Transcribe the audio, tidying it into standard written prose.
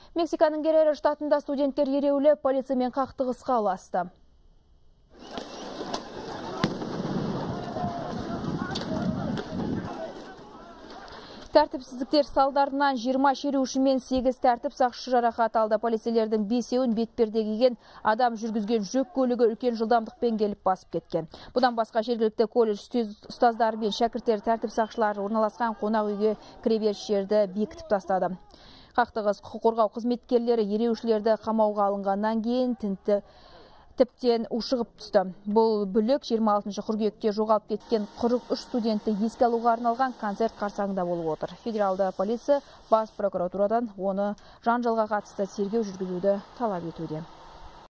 Мексиканың Герреро штатында студенттер ереуілі полициямен қақтығысқа ұласты. Тәртіпсіздіктер салдарынан 20 шеруші мен 8 тәртіп сақшысы жарақат алды. Полицейлердің 5-еуін бетперде киген адам жүргізген жүк көлігі үлкен жылдамдықпен келіп басып кеткен. Бұдан басқа жергілікті колледж ұстаздары мен шәкірттер тәртіп сақшылары орналасқан қонақ үйге кіреберіс жерді бекітіп тастады. Қақтығыс құқық қорғау қызметкерлері ереуілшілерді қамауға алынғаннан кейін тіптен ушығып түсті. Бұл бүлік 26 қыркүйекте жоғалып кеткен 43 студентті еске алуға арналған концерт қарсаңында болып отыр. Федералды полиция бас прокуратурадан оны жанжалға қатысты тергеу жүргізуді талап етуде.